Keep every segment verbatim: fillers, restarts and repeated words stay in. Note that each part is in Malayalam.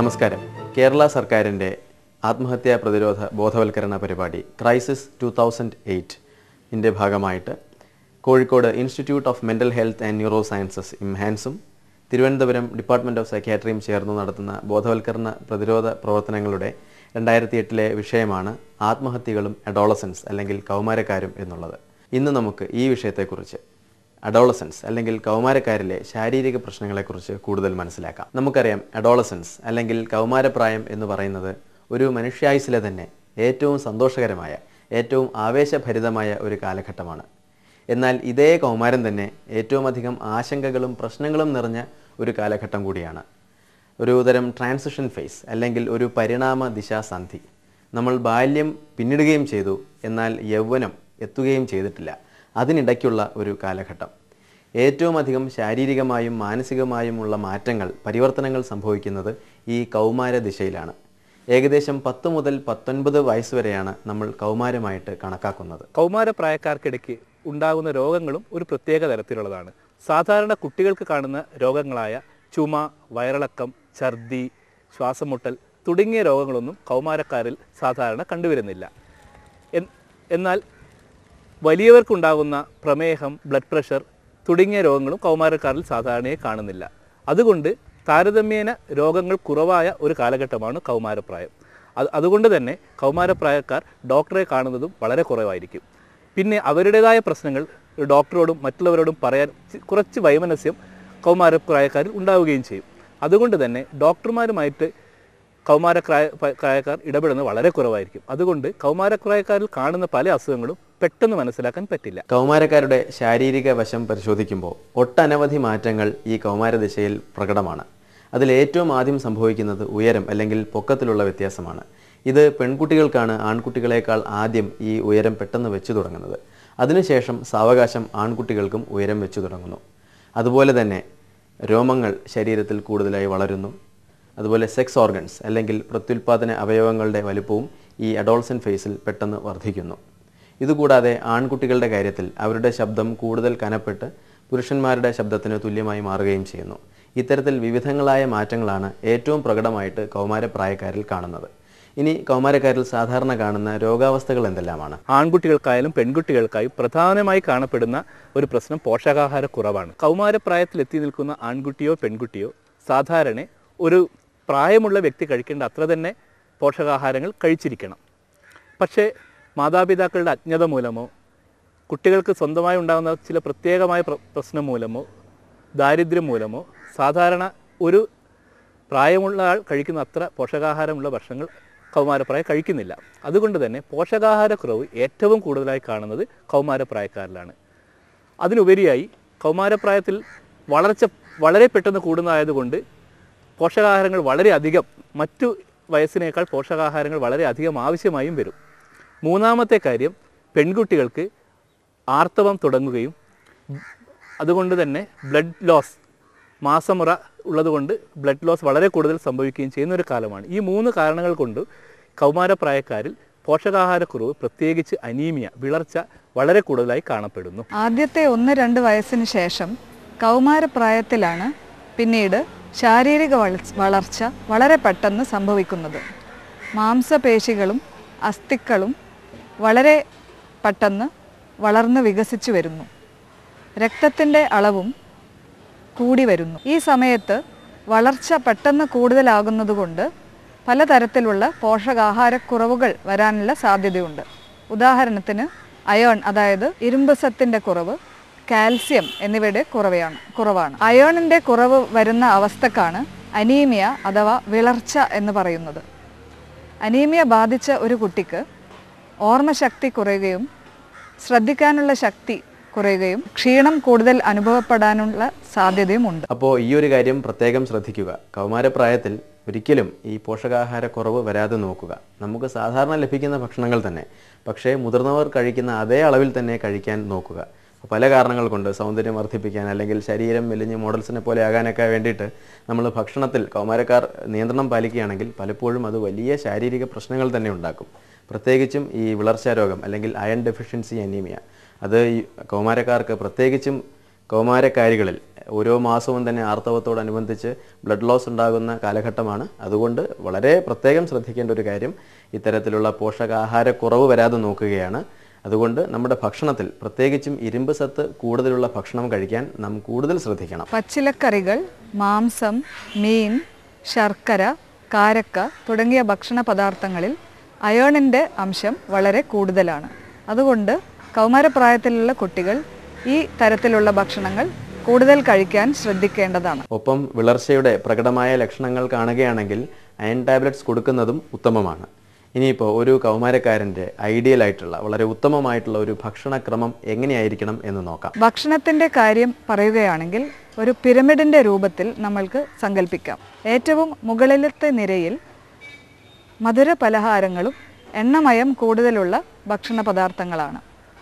നമസ്കാരം. കേരള സർക്കാരിൻ്റെ ആത്മഹത്യാ പ്രതിരോധ ബോധവൽക്കരണ പരിപാടി ക്രൈസിസ് ടു തൗസൻഡ് എയ്റ്റ് ഇൻ്റെ ഭാഗമായിട്ട് Kozhikode institute of mental health and neurosciences ഇംഹാൻസും തിരുവനന്തപുരം ഡിപ്പാർട്ട്മെൻറ്റ് ഓഫ് സൈക്യാട്രിയും ചേർന്ന് നടത്തുന്ന ബോധവൽക്കരണ പ്രതിരോധ പ്രവർത്തനങ്ങളുടെ രണ്ടായിരത്തി എട്ടിലെ വിഷയമാണ് ആത്മഹത്യകളും അഡോളസൻസ് അല്ലെങ്കിൽ കൗമാരക്കാരും എന്നുള്ളത്. ഇന്ന് നമുക്ക് ഈ വിഷയത്തെക്കുറിച്ച് അഡോളസൻസ് അല്ലെങ്കിൽ കൗമാരക്കാരിലെ ശാരീരിക പ്രശ്നങ്ങളെക്കുറിച്ച് കൂടുതൽ മനസ്സിലാക്കാം. നമുക്കറിയാം, അഡോളസൻസ് അല്ലെങ്കിൽ കൗമാരപ്രായം എന്ന് പറയുന്നത് ഒരു മനുഷ്യായുസ്സിലെ തന്നെ ഏറ്റവും സന്തോഷകരമായ, ഏറ്റവും ആവേശഭരിതമായ ഒരു കാലഘട്ടമാണ്. എന്നാൽ ഇതേ കൗമാരം തന്നെ ഏറ്റവും അധികം ആശങ്കകളും പ്രശ്നങ്ങളും നിറഞ്ഞ ഒരു കാലഘട്ടം കൂടിയാണ്. ഒരു തരം ട്രാൻസിഷൻ ഫേസ് അല്ലെങ്കിൽ ഒരു പരിണാമ ദിശാസന്ധി. നമ്മൾ ബാല്യം പിന്നിടുകയും ചെയ്തു, എന്നാൽ യൗവനം എത്തുകയും ചെയ്തിട്ടില്ല. അതിനിടയ്ക്കുള്ള ഒരു കാലഘട്ടം. ഏറ്റവും അധികം ശാരീരികമായും മാനസികമായുമുള്ള മാറ്റങ്ങൾ, പരിവർത്തനങ്ങൾ സംഭവിക്കുന്നത് ഈ കൗമാര ദിശയിലാണ്. ഏകദേശം പത്ത് മുതൽ പത്തൊൻപത് വയസ്സ് വരെയാണ് നമ്മൾ കൗമാരമായിട്ട് കണക്കാക്കുന്നത്. കൗമാരപ്രായക്കാർക്കിടയ്ക്ക് ഉണ്ടാകുന്ന രോഗങ്ങളും ഒരു പ്രത്യേക തരത്തിലുള്ളതാണ്. സാധാരണ കുട്ടികൾക്ക് കാണുന്ന രോഗങ്ങളായ ചുമ, വയറിളക്കം, ഛർദി, ശ്വാസമുട്ടൽ തുടങ്ങിയ രോഗങ്ങളൊന്നും കൗമാരക്കാരിൽ സാധാരണ കണ്ടുവരുന്നില്ല. എന്നാൽ വലിയവർക്കുണ്ടാകുന്ന പ്രമേഹം, ബ്ലഡ് പ്രഷർ തുടങ്ങിയ രോഗങ്ങളും കൗമാരക്കാരിൽ സാധാരണയായി കാണുന്നില്ല. അതുകൊണ്ട് താരതമ്യേന രോഗങ്ങൾ കുറവായ ഒരു കാലഘട്ടമാണ് കൗമാരപ്രായം. അത് അതുകൊണ്ട് തന്നെ കൗമാരപ്രായക്കാർ ഡോക്ടറെ കാണുന്നതും വളരെ കുറവായിരിക്കും. പിന്നെ അവരുടേതായ പ്രശ്നങ്ങൾ ഡോക്ടറോടും മറ്റുള്ളവരോടും പറയാൻ കുറച്ച് വൈമനസ്യം കൗമാരപ്രായക്കാരിൽ ഉണ്ടാവുകയും ചെയ്യും. അതുകൊണ്ട് തന്നെ ഡോക്ടർമാരുമായിട്ട് കൗമാരപ്രായ പ്രായക്കാർ ഇടപെടുന്നത് വളരെ കുറവായിരിക്കും. അതുകൊണ്ട് കൗമാരപ്രായക്കാരിൽ കാണുന്ന പല അസുഖങ്ങളും പെട്ടെന്ന് മനസ്സിലാക്കാൻ പറ്റില്ല. കൗമാരക്കാരുടെ ശാരീരിക വശം പരിശോധിക്കുമ്പോൾ ഒട്ടനവധി മാറ്റങ്ങൾ ഈ കൗമാരദിശയിൽ പ്രകടമാണ്. അതിൽ ഏറ്റവും ആദ്യം സംഭവിക്കുന്നത് ഉയരം അല്ലെങ്കിൽ പൊക്കത്തിലുള്ള വ്യത്യാസമാണ്. ഇത് പെൺകുട്ടികൾക്കാണ് ആൺകുട്ടികളെക്കാൾ ആദ്യം ഈ ഉയരം പെട്ടെന്ന് വെച്ചു തുടങ്ങുന്നത്. അതിനുശേഷം സാവകാശം ആൺകുട്ടികൾക്കും ഉയരം വെച്ചു തുടങ്ങുന്നു. അതുപോലെ തന്നെ രോമങ്ങൾ ശരീരത്തിൽ കൂടുതലായി വളരുന്നു. അതുപോലെ സെക്സ് ഓർഗൻസ് അല്ലെങ്കിൽ പ്രത്യുൽപാദന അവയവങ്ങളുടെ വലുപ്പവും ഈ അഡോൾസൻ ഫേസിൽ പെട്ടെന്ന് വർദ്ധിക്കുന്നു. ഇതുകൂടാതെ ആൺകുട്ടികളുടെ കാര്യത്തിൽ അവരുടെ ശബ്ദം കൂടുതൽ കനപ്പെട്ട് പുരുഷന്മാരുടെ ശബ്ദത്തിന് തുല്യമായി മാറുകയും ചെയ്യുന്നു. ഇത്തരത്തിൽ വിവിധങ്ങളായ മാറ്റങ്ങളാണ് ഏറ്റവും പ്രകടമായിട്ട് കൗമാരപ്രായക്കാരിൽ കാണുന്നത്. ഇനി കൗമാരക്കാരിൽ സാധാരണ കാണുന്ന രോഗാവസ്ഥകൾ എന്തെല്ലാമാണ്? ആൺകുട്ടികൾക്കായാലും പെൺകുട്ടികൾക്കായും പ്രധാനമായി കാണപ്പെടുന്ന ഒരു പ്രശ്നം പോഷകാഹാരക്കുറവാണ്. കൗമാരപ്രായത്തിൽ എത്തി നിൽക്കുന്ന ആൺകുട്ടിയോ പെൺകുട്ടിയോ സാധാരണ ഒരു പ്രായമുള്ള വ്യക്തി കഴിക്കേണ്ട അത്ര തന്നെ പോഷകാഹാരങ്ങൾ കഴിച്ചിരിക്കണം. പക്ഷേ മാതാപിതാക്കളുടെ അജ്ഞത മൂലമോ കുട്ടികൾക്ക് സ്വന്തമായി ഉണ്ടാകുന്ന ചില പ്രത്യേകമായ പ്രശ്നം മൂലമോ ദാരിദ്ര്യം മൂലമോ സാധാരണ ഒരു പ്രായമുള്ള ആൾ കഴിക്കുന്ന അത്ര പോഷകാഹാരമുള്ള ഭക്ഷണങ്ങൾ കൗമാരപ്രായം കഴിക്കുന്നില്ല. അതുകൊണ്ട് തന്നെ പോഷകാഹാരക്കുറവ് ഏറ്റവും കൂടുതലായി കാണുന്നത് കൗമാരപ്രായക്കാരിലാണ്. അതിനുപരിയായി കൗമാരപ്രായത്തിൽ വളർച്ച വളരെ പെട്ടെന്ന് കൂടുന്നതായതുകൊണ്ട് പോഷകാഹാരങ്ങൾ വളരെയധികം, മറ്റു വയസ്സിനേക്കാൾ പോഷകാഹാരങ്ങൾ വളരെ അധികം ആവശ്യമായും വരും. മൂന്നാമത്തെ കാര്യം, പെൺകുട്ടികൾക്ക് ആർത്തവം തുടങ്ങുകയും അതുകൊണ്ട് തന്നെ ബ്ലഡ് ലോസ്, മാസമുറ ഉള്ളതുകൊണ്ട് ബ്ലഡ് ലോസ് വളരെ കൂടുതൽ സംഭവിക്കുകയും ചെയ്യുന്ന ഒരു കാലമാണ്. ഈ മൂന്ന് കാരണങ്ങൾ കൊണ്ട് കൗമാരപ്രായക്കാരിൽ പോഷകാഹാരക്കുറവ്, പ്രത്യേകിച്ച് അനീമിയ, വിളർച്ച വളരെ കൂടുതലായി കാണപ്പെടുന്നു. ആദ്യത്തെ ഒന്ന് രണ്ട് വയസ്സിന് ശേഷം കൗമാരപ്രായത്തിലാണ് പിന്നീട് ശാരീരിക വളർച്ച വളരെ പെട്ടെന്ന് സംഭവിക്കുന്നത്. മാംസപേശികളും അസ്ഥിക്കളും വളരെ പെട്ടെന്ന് വളർന്ന് വികസിച്ചു വരുന്നു. രക്തത്തിൻ്റെ അളവും കൂടി വരുന്നു. ഈ സമയത്ത് വളർച്ച പെട്ടെന്ന് കൂടുതലാകുന്നതുകൊണ്ട് പലതരത്തിലുള്ള പോഷകാഹാരക്കുറവുകൾ വരാനുള്ള സാധ്യതയുണ്ട്. ഉദാഹരണത്തിന് അയോൺ, അതായത് ഇരുമ്പ് സത്തിൻ്റെ കുറവ്, കാൽസ്യം എന്നിവയുടെ കുറവാണ് കുറവാണ് അയോണിൻ്റെ കുറവ് വരുന്ന അവസ്ഥക്കാണ് അനീമിയ അഥവാ വിളർച്ച എന്ന് പറയുന്നത്. അനീമിയ ബാധിച്ച ഒരു കുട്ടിക്ക് ഓർമ്മശക്തി കുറയുകയും ശ്രദ്ധിക്കാനുള്ള ശക്തി കുറയുകയും ക്ഷീണം കൂടുതൽ അനുഭവപ്പെടാനുള്ള സാധ്യതയുമുണ്ട്. അപ്പോൾ ഈ ഒരു കാര്യം പ്രത്യേകം ശ്രദ്ധിക്കുക. കൗമാരപ്രായത്തിൽ ഒരിക്കലും ഈ പോഷകാഹാരക്കുറവ് വരാതെ നോക്കുക. നമുക്ക് സാധാരണ ലഭിക്കുന്ന ഭക്ഷണങ്ങൾ തന്നെ, പക്ഷേ മുതിർന്നവർ കഴിക്കുന്ന അതേ അളവിൽ തന്നെ കഴിക്കാൻ നോക്കുക. പല കാരണങ്ങൾ കൊണ്ട് സൗന്ദര്യം വർദ്ധിപ്പിക്കാൻ അല്ലെങ്കിൽ ശരീരം മെലിഞ്ഞ് മോഡൽസിനെ പോലെ ആകാനൊക്കെ വേണ്ടിയിട്ട് നമ്മൾ ഭക്ഷണത്തിൽ കൗമാരക്കാർ നിയന്ത്രണം പാലിക്കുകയാണെങ്കിൽ പലപ്പോഴും അത് വലിയ ശാരീരിക പ്രശ്നങ്ങൾ തന്നെ ഉണ്ടാക്കും. പ്രത്യേകിച്ചും ഈ വിളർച്ച രോഗം അല്ലെങ്കിൽ അയൺ ഡെഫിഷ്യൻസി അനീമിയ, അത് ഈ കൗമാരക്കാർക്ക്, പ്രത്യേകിച്ചും കൗമാരക്കാരികളിൽ ഓരോ മാസവും തന്നെ ആർത്തവത്തോടനുബന്ധിച്ച് ബ്ലഡ് ലോസ് ഉണ്ടാകുന്ന കാലഘട്ടമാണ്. അതുകൊണ്ട് വളരെ പ്രത്യേകം ശ്രദ്ധിക്കേണ്ട ഒരു കാര്യം ഇത്തരത്തിലുള്ള പോഷകാഹാരക്കുറവ് വരാതെ നോക്കുകയാണ്. അതുകൊണ്ട് നമ്മുടെ ഭക്ഷണത്തിൽ പ്രത്യേകിച്ചും ഇരുമ്പ് സത്ത് കൂടുതലുള്ള ഭക്ഷണം കഴിക്കാൻ നാം കൂടുതൽ ശ്രദ്ധിക്കണം. പച്ചിലക്കറികൾ, മാംസം, മീൻ, ശർക്കര, കാരക്ക തുടങ്ങിയ ഭക്ഷണ പദാർത്ഥങ്ങളിൽ അയേണിൻ്റെ അംശം വളരെ കൂടുതലാണ്. അതുകൊണ്ട് കൗമാരപ്രായത്തിലുള്ള കുട്ടികൾ ഈ തരത്തിലുള്ള ഭക്ഷണങ്ങൾ കൂടുതൽ കഴിക്കാൻ ശ്രദ്ധിക്കേണ്ടതാണ്. ഒപ്പം വിളർച്ചയുടെ പ്രകടമായ ലക്ഷണങ്ങൾ കാണുകയാണെങ്കിൽ അയൺ ടാബ്ലറ്റ്സ് കൊടുക്കുന്നതും ഉത്തമമാണ്. ഇനിയിപ്പോൾ ഒരു കൗമാരക്കാരൻ്റെ ഐഡിയൽ ആയിട്ടുള്ള വളരെ ഉത്തമമായിട്ടുള്ള ഒരു ഭക്ഷണക്രമം എങ്ങനെയായിരിക്കണം എന്ന് നോക്കാം. ഭക്ഷണത്തിൻ്റെ കാര്യം പറയുകയാണെങ്കിൽ ഒരു പിരമിഡിൻ്റെ രൂപത്തിൽ നമ്മൾക്ക് സങ്കല്പിക്കാം. ഏറ്റവും മുകളിലത്തെ നിരയിൽ മധുര പലഹാരങ്ങളും എണ്ണമയം കൂടുതലുള്ള ഭക്ഷണ പദാർത്ഥങ്ങളാണ്.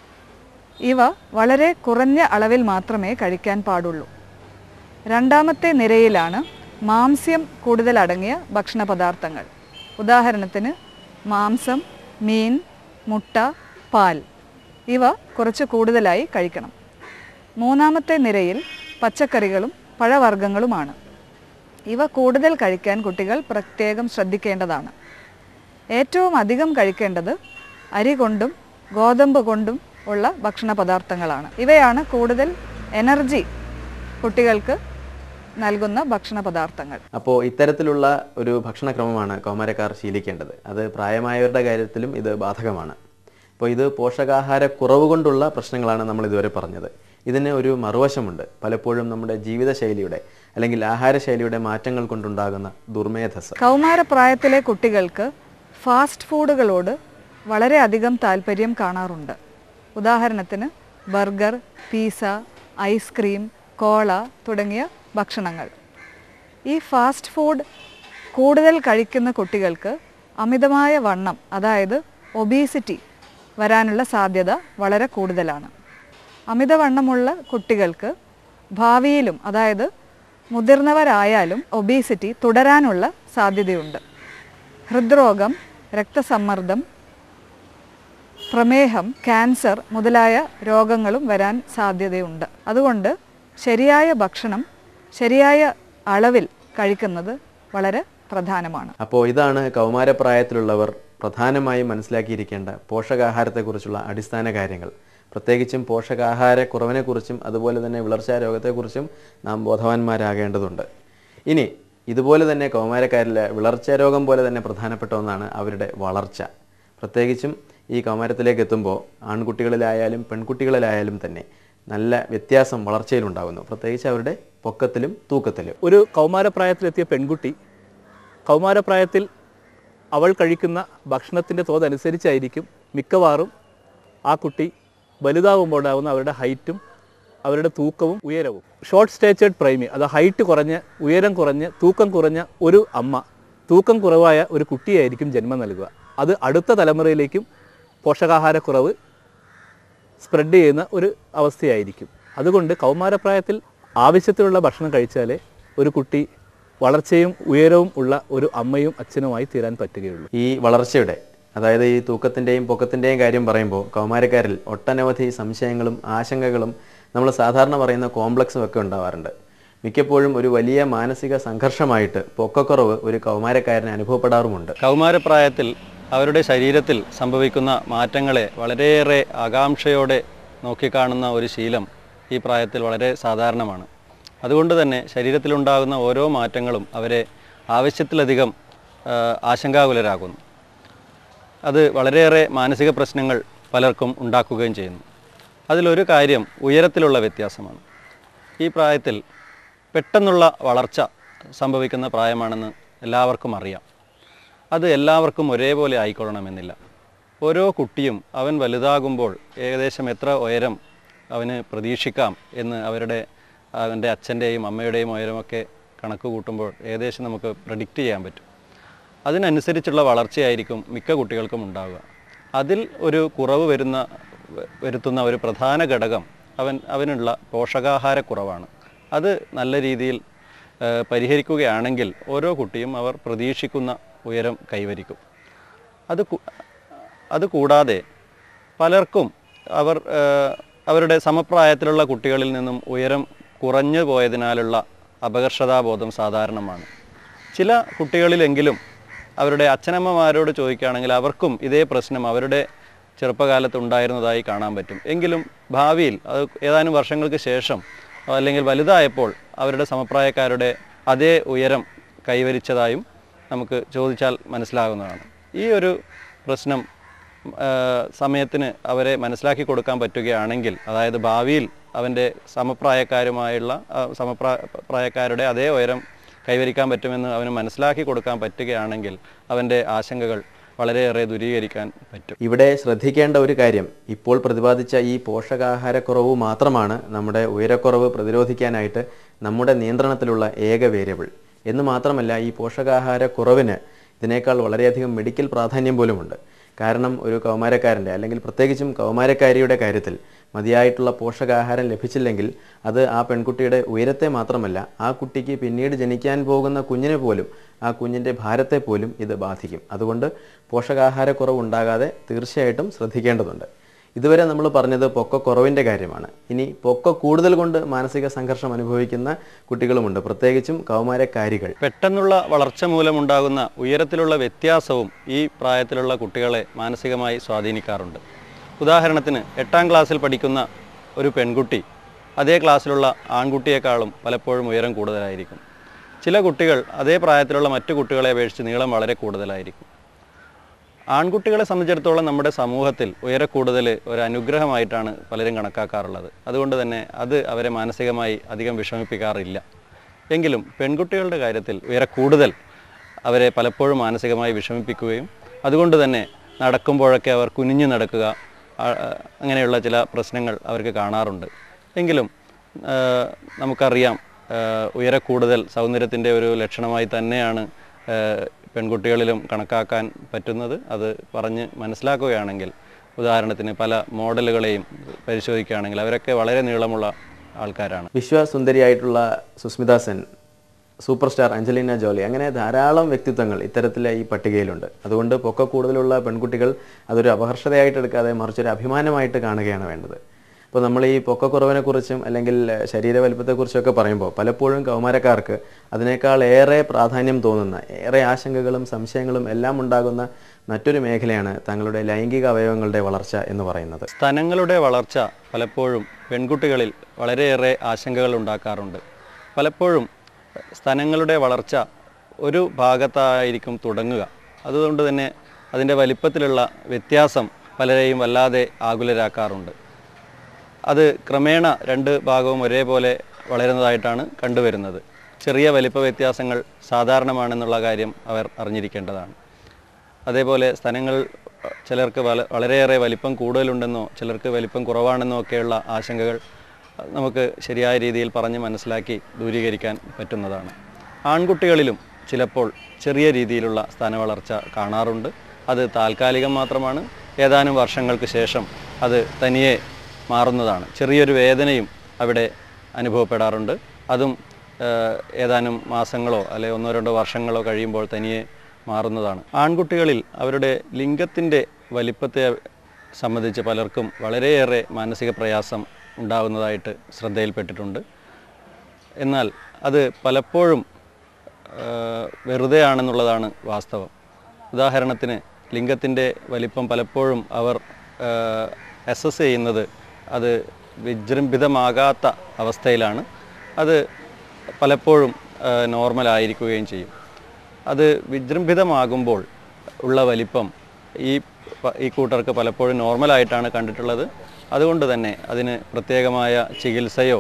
ഇവ വളരെ കുറഞ്ഞ അളവിൽ മാത്രമേ കഴിക്കാൻ പാടുള്ളൂ. രണ്ടാമത്തെ നിരയിലാണ് മാംസ്യം കൂടുതൽ അടങ്ങിയ ഭക്ഷണ പദാർത്ഥങ്ങൾ. ഉദാഹരണത്തിന് മാംസം, മീൻ, മുട്ട, പാൽ ഇവ കുറച്ച് കൂടുതലായി കഴിക്കണം. മൂന്നാമത്തെ നിരയിൽ പച്ചക്കറികളും പഴവർഗ്ഗങ്ങളുമാണ്. ഇവ കൂടുതൽ കഴിക്കാൻ കുട്ടികൾ പ്രത്യേകം ശ്രദ്ധിക്കേണ്ടതാണ്. ഏറ്റവും അധികം കഴിക്കേണ്ടത് അരി കൊണ്ടും ഗോതമ്പ് കൊണ്ടും ഉള്ള ഭക്ഷണ പദാർത്ഥങ്ങളാണ്. ഇവയാണ് കൂടുതൽ എനർജി കുട്ടികൾക്ക് നൽകുന്ന ഭക്ഷണ പദാർത്ഥങ്ങൾ. അപ്പോൾ ഇത്തരത്തിലുള്ള ഒരു ഭക്ഷണക്രമമാണ് കൗമാരക്കാർ ശീലിക്കേണ്ടത്. അത് പ്രായമായവരുടെ കാര്യത്തിലും ഇത് ബാധകമാണ്. അപ്പോൾ ഇത് പോഷകാഹാര കുറവ് കൊണ്ടുള്ള പ്രശ്നങ്ങളാണ് നമ്മൾ ഇതുവരെ പറഞ്ഞത്. ഇതിന് ഒരു മറുവശമുണ്ട്. പലപ്പോഴും നമ്മുടെ ജീവിതശൈലിയുടെ അല്ലെങ്കിൽ ആഹാരശൈലിയുടെ മാറ്റങ്ങൾ കൊണ്ടുണ്ടാകുന്ന ദുർമേധസ്. കൗമാരപ്രായത്തിലെ കുട്ടികൾക്ക് ഫാസ്റ്റ് ഫുഡുകളോട് വളരെയധികം താല്പര്യം കാണാറുണ്ട്. ഉദാഹരണത്തിന് ബർഗർ, പിസ്സ, ഐസ്ക്രീം, കോള തുടങ്ങിയ ഭക്ഷണങ്ങൾ. ഈ ഫാസ്റ്റ് ഫുഡ് കൂടുതൽ കഴിക്കുന്ന കുട്ടികൾക്ക് അമിതമായ വണ്ണം, അതായത് ഒബീസിറ്റി വരാനുള്ള സാധ്യത വളരെ കൂടുതലാണ്. അമിതവണ്ണമുള്ള കുട്ടികൾക്ക് ഭാവിയിലും, അതായത് മുതിർന്നവരായാലും ഒബീസിറ്റി തുടരാനുള്ള സാധ്യതയുണ്ട്. ഹൃദ്രോഗം, രക്തസമ്മർദ്ദം, പ്രമേഹം, ക്യാൻസർ മുതലായ രോഗങ്ങളും വരാൻ സാധ്യതയുണ്ട്. അതുകൊണ്ട് ശരിയായ ഭക്ഷണം ശരിയായ അളവിൽ കഴിക്കുന്നത് വളരെ പ്രധാനമാണ്. അപ്പോൾ ഇതാണ് കൗമാരപ്രായത്തിലുള്ളവർ പ്രധാനമായും മനസ്സിലാക്കിയിരിക്കേണ്ട പോഷകാഹാരത്തെക്കുറിച്ചുള്ള അടിസ്ഥാന കാര്യങ്ങൾ. പ്രത്യേകിച്ചും പോഷകാഹാരക്കുറവിനെക്കുറിച്ചും അതുപോലെ തന്നെ വിളർച്ചാ രോഗത്തെക്കുറിച്ചും നാം ബോധവാന്മാരാകേണ്ടതുണ്ട്. ഇനി ഇതുപോലെ തന്നെ കൗമാരക്കാരിലെ വിളർച്ചാ രോഗം പോലെ തന്നെ പ്രധാനപ്പെട്ട ഒന്നാണ് അവരുടെ വളർച്ച. പ്രത്യേകിച്ചും ഈ കൗമാരത്തിലേക്ക് എത്തുമ്പോൾ ആൺകുട്ടികളിലായാലും പെൺകുട്ടികളിലായാലും തന്നെ നല്ല വ്യത്യാസം വളർച്ചയിലുണ്ടാകുന്നു, പ്രത്യേകിച്ച് അവരുടെ പൊക്കത്തിലും തൂക്കത്തിലും. ഒരു കൗമാരപ്രായത്തിലെത്തിയ പെൺകുട്ടി കൗമാരപ്രായത്തിൽ അവൾ കഴിക്കുന്ന ഭക്ഷണത്തിൻ്റെ തോതനുസരിച്ചായിരിക്കും മിക്കവാറും ആ കുട്ടി വലുതാകുമ്പോൾ ഉണ്ടാകുന്ന അവരുടെ ഹൈറ്റും അവരുടെ തൂക്കവും ഉയരവും. ഷോർട്ട് സ്റ്റേച്ചേർഡ് പ്രൈമി, അത് ഹൈറ്റ് കുറഞ്ഞ് ഉയരം കുറഞ്ഞ് തൂക്കം കുറഞ്ഞ ഒരു അമ്മ തൂക്കം കുറവായ ഒരു കുട്ടിയായിരിക്കും ജന്മം നൽകുക. അത് അടുത്ത തലമുറയിലേക്കും പോഷകാഹാരക്കുറവ് സ്പ്രെഡ് ചെയ്യുന്ന ഒരു അവസ്ഥയായിരിക്കും. അതുകൊണ്ട് കൗമാരപ്രായത്തിൽ ആവശ്യത്തിലുള്ള ഭക്ഷണം കഴിച്ചാലേ ഒരു കുട്ടി വളർച്ചയും ഉയരവും ഉള്ള ഒരു അമ്മയും അച്ഛനുമായി തീരാൻ പറ്റുകയുള്ളൂ. ഈ വളർച്ചയുടെ, അതായത് ഈ തൂക്കത്തിൻ്റെയും പൊക്കത്തിൻ്റെയും കാര്യം പറയുമ്പോൾ കൗമാരക്കാരിൽ ഒട്ടനവധി സംശയങ്ങളും ആശങ്കകളും നമ്മൾ സാധാരണ പറയുന്ന കോംപ്ലക്സും ഒക്കെ ഉണ്ടാവാറുണ്ട്. മിക്കപ്പോഴും ഒരു വലിയ മാനസിക സംഘർഷമായിട്ട് പൊക്കക്കുറവ് ഒരു കൗമാരക്കാരന് അനുഭവപ്പെടാറുമുണ്ട്. കൗമാരപ്രായത്തിൽ അവരുടെ ശരീരത്തിൽ സംഭവിക്കുന്ന മാറ്റങ്ങളെ വളരെയേറെ ആകാംക്ഷയോടെ നോക്കിക്കാണുന്ന ഒരു ശീലം ഈ പ്രായത്തിൽ വളരെ സാധാരണമാണ്. അതുകൊണ്ട് തന്നെ ശരീരത്തിലുണ്ടാകുന്ന ഓരോ മാറ്റങ്ങളും അവരെ ആവശ്യത്തിലധികം ആശങ്കാകുലരാകുന്നു. അത് വളരെയേറെ മാനസിക പ്രശ്നങ്ങൾ പലർക്കും ഉണ്ടാക്കുകയും ചെയ്യുന്നു. അതിലൊരു കാര്യം ഉയരത്തിലുള്ള വ്യത്യാസമാണ്. ഈ പ്രായത്തിൽ പെട്ടെന്നുള്ള വളർച്ച സംഭവിക്കുന്ന പ്രായമാണെന്ന് എല്ലാവർക്കും അറിയാം. അത് എല്ലാവർക്കും ഒരേപോലെ ആയിക്കൊള്ളണമെന്നില്ല. ഓരോ കുട്ടിയും അവൻ വലുതാകുമ്പോൾ ഏകദേശം എത്ര ഉയരം അവന് പ്രതീക്ഷിക്കാം എന്ന് അവരുടെ അവൻ്റെ അച്ഛൻ്റെയും അമ്മയുടെയും ഉയരമൊക്കെ കണക്ക് കൂട്ടുമ്പോൾ ഏകദേശം നമുക്ക് പ്രഡിക്റ്റ് ചെയ്യാൻ പറ്റും. അതിനനുസരിച്ചുള്ള വളർച്ചയായിരിക്കും മിക്ക കുട്ടികൾക്കും ഉണ്ടാവുക. അതിൽ ഒരു കുറവ് വരുന്ന വരുത്തുന്ന ഒരു പ്രധാന ഘടകം അവൻ അവനുള്ള പോഷകാഹാരക്കുറവാണ്. അത് നല്ല രീതിയിൽ പരിഹരിക്കുകയാണെങ്കിൽ ഓരോ കുട്ടിയും അവർ പ്രതീക്ഷിക്കുന്ന ഉയരം കൈവരിക്കും. അത് അത് കൂടാതെ പലർക്കും അവർ അവരുടെ സമപ്രായത്തിലുള്ള കുട്ടികളിൽ നിന്നും ഉയരം കുറഞ്ഞു പോയതിനാലുള്ള അപകർഷതാബോധം സാധാരണമാണ്. ചില കുട്ടികളിലെങ്കിലും അവരുടെ അച്ഛനമ്മമാരോട് ചോദിക്കുകയാണെങ്കിൽ അവർക്കും ഇതേ പ്രശ്നം അവരുടെ ചെറുപ്പകാലത്ത് ഉണ്ടായിരുന്നതായി കാണാൻ പറ്റും. എങ്കിലും ഭാവിയിൽ അത് ഏതാനും വർഷങ്ങൾക്ക് ശേഷം അല്ലെങ്കിൽ വലുതായപ്പോൾ അവരുടെ സമപ്രായക്കാരുടെ അതേ ഉയരം കൈവരിച്ചതായും നമുക്ക് ചോദിച്ചാൽ മനസ്സിലാകുന്നതാണ്. ഈ ഒരു പ്രശ്നം സമയത്തിന് അവരെ മനസ്സിലാക്കി കൊടുക്കാൻ പറ്റുകയാണെങ്കിൽ, അതായത് ഭാവിയിൽ അവൻ്റെ സമപ്രായക്കാരുമായുള്ള സമപ്രായക്കാരുടെ അതേ ഉയരം കൈവരിക്കാൻ പറ്റുമെന്ന് അവന് മനസ്സിലാക്കി കൊടുക്കാൻ പറ്റുകയാണെങ്കിൽ അവൻ്റെ ആശങ്കകൾ വളരെയേറെ ദൂരീകരിക്കാൻ പറ്റും. ഇവിടെ ശ്രദ്ധിക്കേണ്ട ഒരു കാര്യം, ഇപ്പോൾ പ്രതിപാദിച്ച ഈ പോഷകാഹാരക്കുറവ് മാത്രമാണ് നമ്മുടെ ഉയരക്കുറവ് പ്രതിരോധിക്കാനായിട്ട് നമ്മുടെ നിയന്ത്രണത്തിലുള്ള ഏക വേരിയബിൾ എന്ന് മാത്രമല്ല, ഈ പോഷകാഹാരക്കുറവിന് ഇതിനേക്കാൾ വളരെയധികം മെഡിക്കൽ പ്രാധാന്യം പോലുമുണ്ട്. കാരണം ഒരു കൗമാരക്കാരൻ്റെ അല്ലെങ്കിൽ പ്രത്യേകിച്ചും കൗമാരക്കാരിയുടെ കാര്യത്തിൽ മതിയായിട്ടുള്ള പോഷകാഹാരം ലഭിച്ചില്ലെങ്കിൽ അത് ആ പെൺകുട്ടിയുടെ ഉയരത്തെ മാത്രമല്ല, ആ കുട്ടിക്ക് പിന്നീട് ജനിക്കാൻ പോകുന്ന കുഞ്ഞിനെ പോലും, ആ കുഞ്ഞിൻ്റെ ഭാരത്തെ പോലും ഇത് ബാധിക്കും. അതുകൊണ്ട് പോഷകാഹാരക്കുറവ് ഉണ്ടാകാതെ തീർച്ചയായിട്ടും ശ്രദ്ധിക്കേണ്ടതുണ്ട്. ഇതുവരെ നമ്മൾ പറഞ്ഞത് പൊക്കക്കുറവിൻ്റെ കാര്യമാണ്. ഇനി പൊക്ക കൂടുതൽ കൊണ്ട് മാനസിക സംഘർഷം അനുഭവിക്കുന്ന കുട്ടികളുമുണ്ട്, പ്രത്യേകിച്ചും കൗമാരക്കാരികൾ. പെട്ടെന്നുള്ള വളർച്ച മൂലമുണ്ടാകുന്ന ഉയരത്തിലുള്ള വ്യത്യാസവും ഈ പ്രായത്തിലുള്ള കുട്ടികളെ മാനസികമായി സ്വാധീനിക്കാറുണ്ട്. ഉദാഹരണത്തിന് എട്ടാം ക്ലാസ്സിൽ പഠിക്കുന്ന ഒരു പെൺകുട്ടി അതേ ക്ലാസ്സിലുള്ള ആൺകുട്ടിയേക്കാളും പലപ്പോഴും ഉയരം കൂടുതലായിരിക്കും. ചില കുട്ടികൾ അതേ പ്രായത്തിലുള്ള മറ്റു കുട്ടികളെ അപേക്ഷിച്ച് നീളം വളരെ കൂടുതലായിരിക്കും. ആൺകുട്ടികളെ സംബന്ധിച്ചിടത്തോളം നമ്മുടെ സമൂഹത്തിൽ ഉയരക്കൂടുതൽ ഒരു അനുഗ്രഹമായിട്ടാണ് പലരും കണക്കാക്കാറുള്ളത്. അതുകൊണ്ട് തന്നെ അത് അവരെ മാനസികമായി അധികം വിഷമിപ്പിക്കാറില്ല. എങ്കിലും പെൺകുട്ടികളുടെ കാര്യത്തിൽ ഉയരക്കൂടുതൽ അവരെ പലപ്പോഴും മാനസികമായി വിഷമിപ്പിക്കുകയും അതുകൊണ്ട് തന്നെ നടക്കുമ്പോഴൊക്കെ അവർ കുനിഞ്ഞു നടക്കുക, അങ്ങനെയുള്ള ചില പ്രശ്നങ്ങൾ അവർക്ക് കാണാറുണ്ട്. എങ്കിലും നമുക്കറിയാം, ഉയരക്കൂടുതൽ സൗന്ദര്യത്തിൻ്റെ ഒരു ലക്ഷണമായി തന്നെയാണ് പെൺകുട്ടികളിലും കണക്കാക്കാൻ പറ്റുന്നത്. അത് പറഞ്ഞ് മനസ്സിലാക്കുകയാണെങ്കിൽ, ഉദാഹരണത്തിന് പല മോഡലുകളെയും പരിശോധിക്കുകയാണെങ്കിൽ അവരൊക്കെ വളരെ നീളമുള്ള ആൾക്കാരാണ്. വിശ്വസുന്ദരിയായിട്ടുള്ള Sushmita Sen, superstar Angelina Jolie, അങ്ങനെ ധാരാളം വ്യക്തിത്വങ്ങൾ ഇത്തരത്തിലെ ഈ പട്ടികയിലുണ്ട്. അതുകൊണ്ട് പൊക്ക കൂടുതലുള്ള പെൺകുട്ടികൾ അതൊരു അപഹർഷതയായിട്ട് എടുക്കാതെ മറിച്ചൊരു അഭിമാനമായിട്ട് കാണുകയാണ് വേണ്ടത്. അപ്പോൾ നമ്മൾ ഈ പൊക്കക്കുറവിനെക്കുറിച്ചും അല്ലെങ്കിൽ ശരീര വലിപ്പത്തെക്കുറിച്ചൊക്കെ പറയുമ്പോൾ പലപ്പോഴും കൗമാരക്കാർക്ക് അതിനേക്കാൾ ഏറെ പ്രാധാന്യം തോന്നുന്ന, ഏറെ ആശങ്കകളും സംശയങ്ങളും എല്ലാം ഉണ്ടാകുന്ന മറ്റൊരു മേഖലയാണ് തങ്ങളുടെ ലൈംഗിക അവയവങ്ങളുടെ വളർച്ച എന്ന് പറയുന്നത്. സ്തനങ്ങളുടെ വളർച്ച പലപ്പോഴും പെൺകുട്ടികളിൽ വളരെയേറെ ആശങ്കകൾ ഉണ്ടാക്കാറുണ്ട്. പലപ്പോഴും സ്തനങ്ങളുടെ വളർച്ച ഒരു ഭാഗത്തായിരിക്കും തുടങ്ങുക. അതുകൊണ്ട് തന്നെ അതിൻ്റെ വലിപ്പത്തിലുള്ള വ്യത്യാസം പലരെയും വല്ലാതെ ആകുലരാക്കാറുണ്ട്. അത് ക്രമേണ രണ്ട് ഭാഗവും ഒരേപോലെ വളരുന്നതായിട്ടാണ് കണ്ടുവരുന്നത്. ചെറിയ വലിപ്പ വ്യത്യാസങ്ങൾ സാധാരണമാണെന്നുള്ള കാര്യം അവർ അറിഞ്ഞിരിക്കേണ്ടതാണ്. അതേപോലെ സ്തനങ്ങൾ ചിലർക്ക് വല വളരെയേറെ വലിപ്പം കൂടുതലുണ്ടെന്നോ ചിലർക്ക് വലിപ്പം കുറവാണെന്നോ ഒക്കെയുള്ള ആശങ്കകൾ നമുക്ക് ശരിയായ രീതിയിൽ പറഞ്ഞ് മനസ്സിലാക്കി ദൂരീകരിക്കാൻ പറ്റുന്നതാണ്. ആൺകുട്ടികളിലും ചിലപ്പോൾ ചെറിയ രീതിയിലുള്ള സ്ഥാനവളർച്ച കാണാറുണ്ട്. അത് താൽക്കാലികം മാത്രമാണ്. ഏതാനും വർഷങ്ങൾക്ക് ശേഷം അത് തനിയെ മാറുന്നതാണ്. ചെറിയൊരു വേദനയും അവിടെ അനുഭവപ്പെടാറുണ്ട്. അതും ഏതാനും മാസങ്ങളോ അല്ലെങ്കിൽ ഒന്നോ രണ്ടോ വർഷങ്ങളോ കഴിയുമ്പോൾ തനിയെ മാറുന്നതാണ്. ആൺകുട്ടികളിൽ അവരുടെ ലിംഗത്തിൻ്റെ വലിപ്പത്തെ സംബന്ധിച്ച് പലർക്കും വളരെയേറെ മാനസിക പ്രയാസം ഉണ്ടാകുന്നതായിട്ട് ശ്രദ്ധയിൽപ്പെട്ടിട്ടുണ്ട്. എന്നാൽ അത് പലപ്പോഴും വെറുതെ ആണെന്നുള്ളതാണ് വാസ്തവം. ഉദാഹരണത്തിന് ലിംഗത്തിൻ്റെ വലിപ്പം പലപ്പോഴും അവർ അസസ് ചെയ്യുന്നത് അത് വിജൃംഭിതമാകാത്ത അവസ്ഥയിലാണ്. അത് പലപ്പോഴും നോർമലായിരിക്കുകയും ചെയ്യും. അത് വിജൃംഭിതമാകുമ്പോൾ ഉള്ള വലിപ്പം ഈ ഈ കൂട്ടർക്ക് പലപ്പോഴും നോർമലായിട്ടാണ് കണ്ടിട്ടുള്ളത്. അതുകൊണ്ട് തന്നെ അതിന് പ്രത്യേകമായ ചികിത്സയോ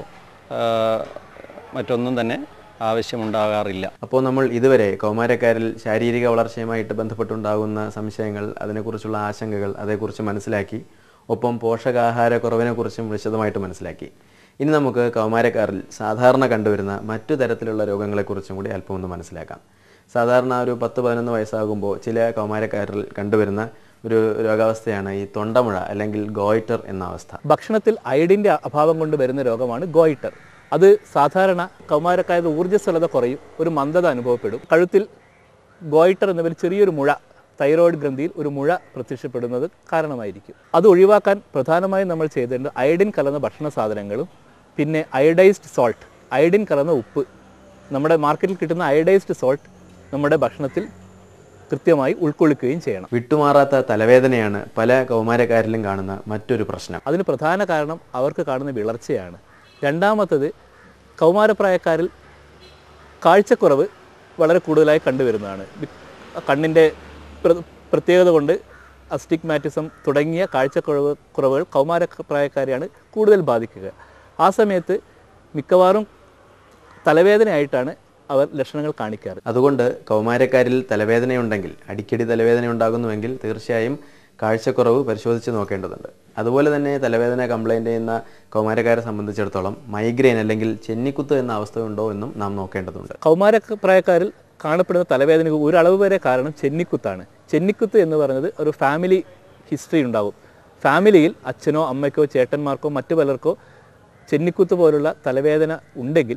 മറ്റൊന്നും തന്നെ ആവശ്യമുണ്ടാകാറില്ല. അപ്പോൾ നമ്മൾ ഇതുവരെ കൗമാരക്കാരിൽ ശാരീരിക വളർച്ചയുമായിട്ട് ബന്ധപ്പെട്ടുണ്ടാകുന്ന സംശയങ്ങൾ, അതിനെക്കുറിച്ചുള്ള ആശങ്കകൾ, അതേക്കുറിച്ച് മനസ്സിലാക്കി. ഒപ്പം പോഷകാഹാരക്കുറവിനെക്കുറിച്ചും വിശദമായിട്ട് മനസ്സിലാക്കി. ഇനി നമുക്ക് കൗമാരക്കാരിൽ സാധാരണ കണ്ടുവരുന്ന മറ്റു തരത്തിലുള്ള രോഗങ്ങളെക്കുറിച്ചും കൂടി അല്പം ഒന്ന് മനസ്സിലാക്കാം. സാധാരണ ഒരു പത്ത് പതിനൊന്ന് വയസ്സാകുമ്പോൾ ചില കൗമാരക്കാരിൽ കണ്ടുവരുന്ന ഒരു രോഗാവസ്ഥയാണ് ഈ തൊണ്ടമുഴ അല്ലെങ്കിൽ ഗോയിറ്റർ എന്ന അവസ്ഥ. ഭക്ഷണത്തിൽ അയഡിൻ്റെ അഭാവം കൊണ്ട് വരുന്ന രോഗമാണ് ഗോയിറ്റർ. അത് സാധാരണ കൗമാരക്കാരുടെ ഊർജ്ജസ്വലത കുറയും, ഒരു മന്ദത അനുഭവപ്പെടും. കഴുത്തിൽ ഗോയിറ്റർ എന്ന പേരിൽ ചെറിയൊരു മുഴ, തൈറോയ്ഡ് ഗ്രന്ഥിയിൽ ഒരു മുഴ പ്രത്യക്ഷപ്പെടുന്നത് കാരണമായിരിക്കും. അത് ഒഴിവാക്കാൻ പ്രധാനമായും നമ്മൾ ചെയ്തേണ്ടത് അയഡിൻ കലർന്ന ഭക്ഷണ സാധനങ്ങളും പിന്നെ അയഡൈസ്ഡ് സോൾട്ട്, അയഡിൻ കലർന്ന ഉപ്പ്, നമ്മുടെ മാർക്കറ്റിൽ കിട്ടുന്ന അയഡൈസ്ഡ് സോൾട്ട് നമ്മുടെ ഭക്ഷണത്തിൽ കൃത്യമായി ഉൾക്കൊള്ളിക്കുകയും ചെയ്യണം. വിട്ടുമാറാത്ത തലവേദനയാണ് പല കൗമാരക്കാരിലും കാണുന്ന മറ്റൊരു പ്രശ്നം. അതിന് പ്രധാന കാരണം അവർക്ക് കാണുന്ന വിളർച്ചയാണ്. രണ്ടാമത്തത്, കൗമാരപ്രായക്കാരിൽ കാഴ്ചക്കുറവ് വളരെ കൂടുതലായി കണ്ടുവരുന്നതാണ്. കണ്ണിൻ്റെ പ്രത്യേകത കൊണ്ട് അസ്റ്റിഗ്മാറ്റിസം തുടങ്ങിയ കാഴ്ചക്കുറവ് കുറവുകൾ കൗമാരപ്രായക്കാരെയാണ് കൂടുതൽ ബാധിക്കുക. ആ സമയത്ത് മിക്കവാറും തലവേദനയായിട്ടാണ് അവർ ലക്ഷണങ്ങൾ കാണിക്കാറ്. അതുകൊണ്ട് കൗമാരക്കാരിൽ തലവേദനയുണ്ടെങ്കിൽ, അടിക്കടി തലവേദന ഉണ്ടാകുന്നുവെങ്കിൽ തീർച്ചയായും കാഴ്ചക്കുറവ് പരിശോധിച്ച് നോക്കേണ്ടതുണ്ട്. അതുപോലെ തന്നെ തലവേദന കംപ്ലൈൻറ്റ് ചെയ്യുന്ന കൗമാരക്കാരെ സംബന്ധിച്ചിടത്തോളം മൈഗ്രെയിൻ അല്ലെങ്കിൽ ചെന്നിക്കുത്ത് എന്ന അവസ്ഥയുണ്ടോ എന്നും നാം നോക്കേണ്ടതുണ്ട്. കൗമാരപ്രായക്കാരിൽ കാണപ്പെടുന്ന തലവേദനയ്ക്ക് ഒരളവ് വരെ കാരണം ചെന്നിക്കുത്താണ്. ചെന്നിക്കുത്ത് എന്ന് പറയുന്നത് ഒരു ഫാമിലി ഹിസ്റ്ററി ഉണ്ടാകും. ഫാമിലിയിൽ അച്ഛനോ അമ്മയ്ക്കോ ചേട്ടന്മാർക്കോ മറ്റു പലർക്കോ ചെന്നിക്കുത്ത് പോലുള്ള തലവേദന ഉണ്ടെങ്കിൽ